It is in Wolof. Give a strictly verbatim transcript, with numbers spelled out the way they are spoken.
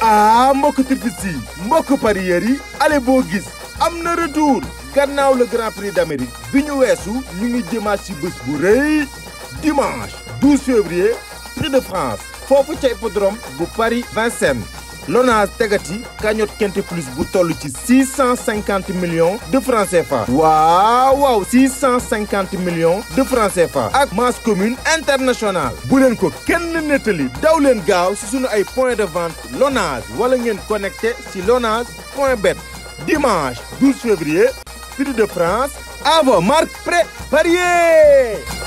ah mbokk turfis yi mbokk parieurs yi ale boo gis am na retour gannaaw le grand prix d'Amérique bi ñu weesu ñu ngi jëmaat ci bés bu rëy dimanche douze février prix de France foofu ca hippodrome bu Paris Vincennes Lonase tegati cagnotte Quinté Plus bu toll ci six cent cinquante millions de francs C F A waaw waaw six cent cinquante millions de francs C F A ak masse commune internationale bu leen ko kenn nettali daw leen gaaw ci sunu ay point de vente Lonase wala ngeen connecté ci lonase point bet dimanche douze février prix de France à vos marques prêts parier.